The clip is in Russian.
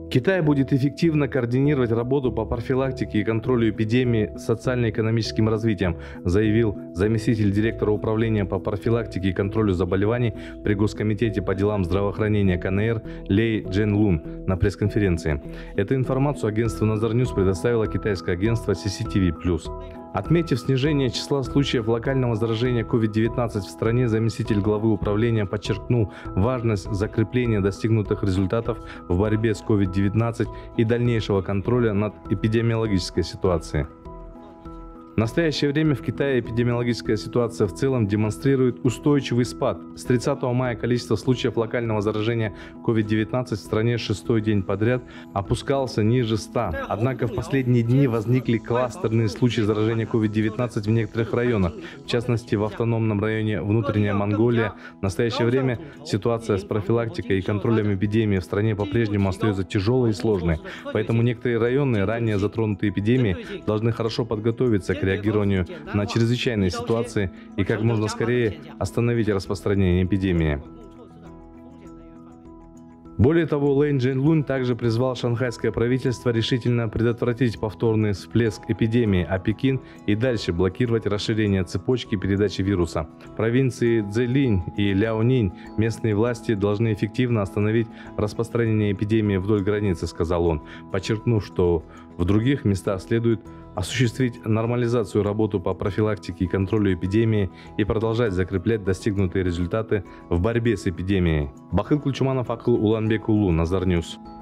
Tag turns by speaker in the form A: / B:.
A: Китай будет эффективно координировать работу по профилактике и контролю эпидемии с социально-экономическим развитием, заявил заместитель директора управления по профилактике и контролю заболеваний при Госкомитете по делам здравоохранения КНР Лей Дженлун на пресс-конференции. Эту информацию агентству Nazar News предоставило китайское агентство CCTV+. Отметив снижение числа случаев локального заражения COVID-19 в стране, заместитель главы управления подчеркнул важность закрепления достигнутых результатов в борьбе с COVID-19 и дальнейшего контроля над эпидемиологической ситуацией. В настоящее время в Китае эпидемиологическая ситуация в целом демонстрирует устойчивый спад. С 30 мая количество случаев локального заражения COVID-19 в стране 6-й день подряд опускался ниже 100. Однако в последние дни возникли кластерные случаи заражения COVID-19 в некоторых районах, в частности в автономном районе Внутренняя Монголия. В настоящее время ситуация с профилактикой и контролем эпидемии в стране по-прежнему остается тяжелой и сложной. Поэтому некоторые районы, ранее затронутые эпидемией, должны хорошо подготовиться к реагированию на чрезвычайные ситуации и как можно скорее остановить распространение эпидемии. Более того, Лей Дженлун также призвал шанхайское правительство решительно предотвратить повторный всплеск эпидемии, а Пекин и дальше блокировать расширение цепочки передачи вируса. В провинции Цзэлинь и Ляонинь местные власти должны эффективно остановить распространение эпидемии вдоль границы, сказал он, подчеркнув, что в других местах следует осуществить нормализацию работы по профилактике и контролю эпидемии и продолжать закреплять достигнутые результаты в борьбе с эпидемией. Бахыт Кульчуманов, Акыл Уланбек Улу, Nazar News.